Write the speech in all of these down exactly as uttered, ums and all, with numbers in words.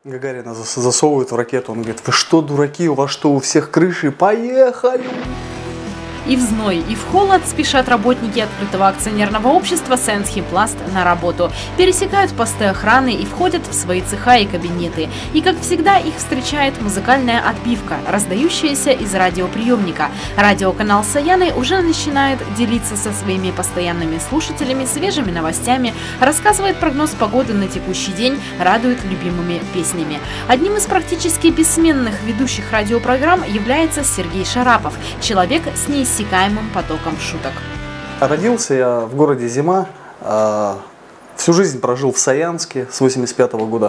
Гагарина засовывают в ракету, он говорит: вы что, дураки, у вас что, у всех крыши? Поехали! И в зной, и в холод спешат работники открытого акционерного общества «Саянсхимпласт» на работу. Пересекают посты охраны и входят в свои цеха и кабинеты. И, как всегда, их встречает музыкальная отбивка, раздающаяся из радиоприемника. Радиоканал «Саяны» уже начинает делиться со своими постоянными слушателями свежими новостями, рассказывает прогноз погоды на текущий день, радует любимыми песнями. Одним из практически бессменных ведущих радиопрограмм является Сергей Шарапов, человек с неиссякаемым Иссякаемым потоком шуток. Родился я в городе Зима, всю жизнь прожил в Саянске с восемьдесят пятого года.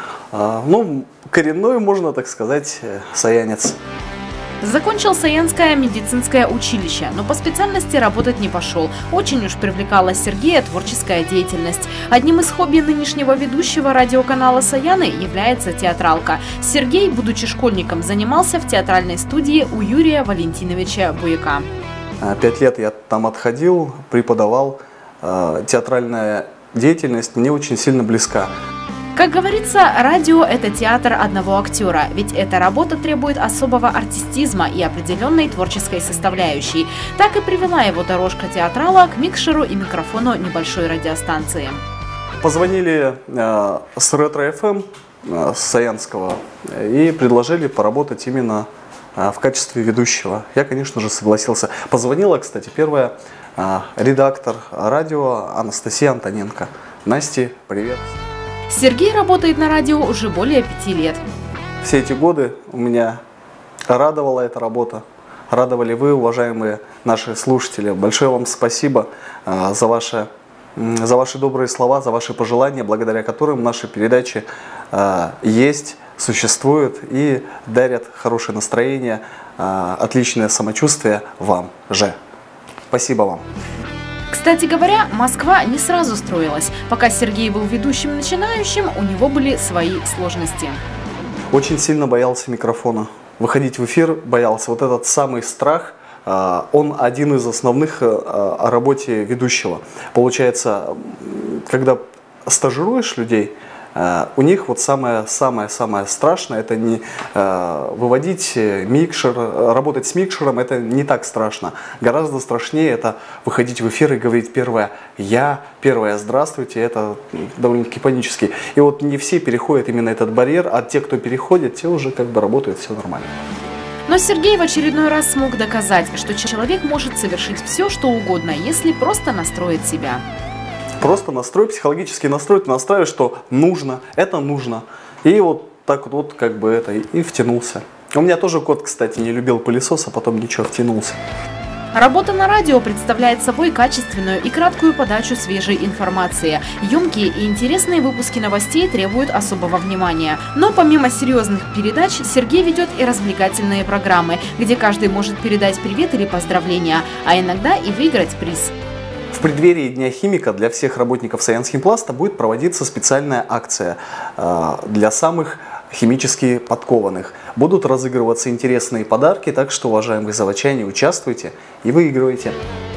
Ну, коренной, можно так сказать, саянец. Закончил Саянское медицинское училище, но по специальности работать не пошел. Очень уж привлекала Сергея творческая деятельность. Одним из хобби нынешнего ведущего радиоканала «Саяны» является театралка. Сергей, будучи школьником, занимался в театральной студии у Юрия Валентиновича Буяка. Пять лет я там отходил, преподавал. Театральная деятельность мне очень сильно близка. Как говорится, радио – это театр одного актера, ведь эта работа требует особого артистизма и определенной творческой составляющей. Так и привела его дорожка театрала к микшеру и микрофону небольшой радиостанции. Позвонили э, с Ретро-эф эм, э, с Саянского, и предложили поработать именно э, в качестве ведущего. Я, конечно же, согласился. Позвонила, кстати, первая э, редактор радио Анастасия Антоненко. Насте, привет! Сергей работает на радио уже более пяти лет. Все эти годы у меня радовала эта работа. Радовали вы, уважаемые наши слушатели. Большое вам спасибо э, за, ваши, э, за ваши добрые слова, за ваши пожелания, благодаря которым наши передачи э, есть, существуют и дарят хорошее настроение, э, отличное самочувствие вам же. Спасибо вам. Кстати говоря, Москва не сразу строилась. Пока Сергей был ведущим начинающим, у него были свои сложности. Очень сильно боялся микрофона. Выходить в эфир боялся. Вот этот самый страх, он один из основных о работе ведущего. Получается, когда стажируешь людей, у них вот самое-самое-самое страшное — это не выводить микшер, работать с микшером, это не так страшно. Гораздо страшнее это выходить в эфир и говорить первое «я», первое «здравствуйте», это довольно-таки панически. И вот не все переходят именно этот барьер, а те, кто переходит, те уже как бы работают, все нормально. Но Сергей в очередной раз смог доказать, что человек может совершить все, что угодно, если просто настроит себя. Просто настрой, психологический настрой, ты настраиваешь, что нужно, это нужно. И вот так вот как бы это и втянулся. У меня тоже кот, кстати, не любил пылесос, а потом ничего, втянулся. Работа на радио представляет собой качественную и краткую подачу свежей информации. Емкие и интересные выпуски новостей требуют особого внимания. Но помимо серьезных передач, Сергей ведет и развлекательные программы, где каждый может передать привет или поздравления, а иногда и выиграть приз. В преддверии Дня химика для всех работников Саянсхимпласта будет проводиться специальная акция э, для самых химически подкованных. Будут разыгрываться интересные подарки, так что, уважаемые заводчане, участвуйте и выигрывайте.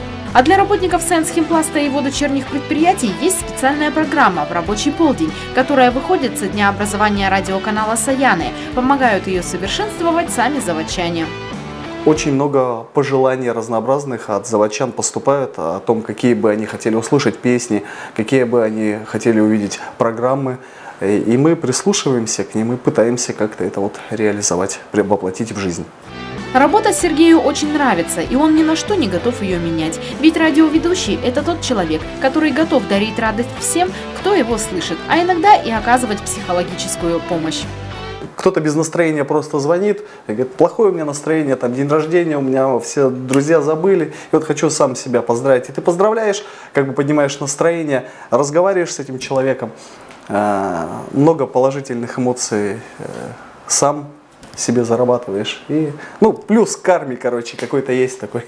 А для работников Саянсхимпласта и его дочерних предприятий есть специальная программа в рабочий полдень, которая выходит со дня образования радиоканала «Саяны». Помогают ее совершенствовать сами заводчане. Очень много пожеланий разнообразных от заводчан поступают о том, какие бы они хотели услышать песни, какие бы они хотели увидеть программы. И мы прислушиваемся к ним и пытаемся как-то это вот реализовать, воплотить в жизнь. Работа Сергею очень нравится, и он ни на что не готов ее менять. Ведь радиоведущий – это тот человек, который готов дарить радость всем, кто его слышит, а иногда и оказывать психологическую помощь. Кто-то без настроения просто звонит и говорит: плохое у меня настроение, там день рождения, у меня все друзья забыли, и вот хочу сам себя поздравить. И ты поздравляешь, как бы поднимаешь настроение, разговариваешь с этим человеком, э, много положительных эмоций э, сам себе зарабатываешь. И, ну, плюс карме, короче, какой-то есть такой.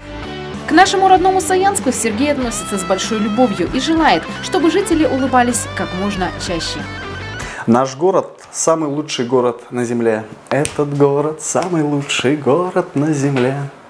К нашему родному Саянску Сергей относится с большой любовью и желает, чтобы жители улыбались как можно чаще. Наш город – самый лучший город на земле. Этот город – самый лучший город на земле.